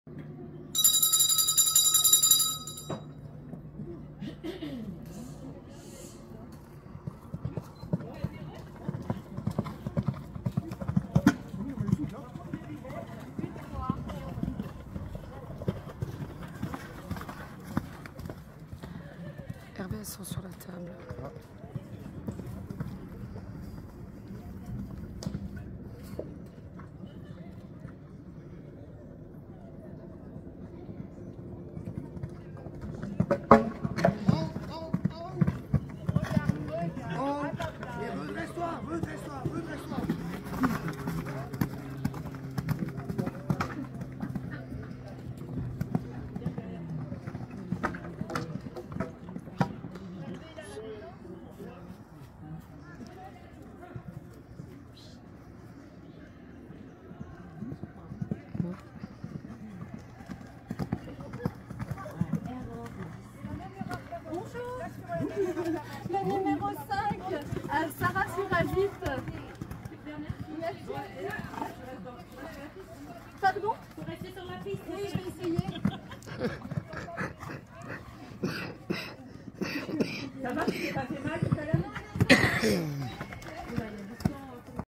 Hervé, elles sont sur la table. Le numéro 5, Sarah Suragite. Pardon? Vous restez sur la piste? Oui, je vais essayer. Ça va, tu t'es pas fait mal tout à l'heure?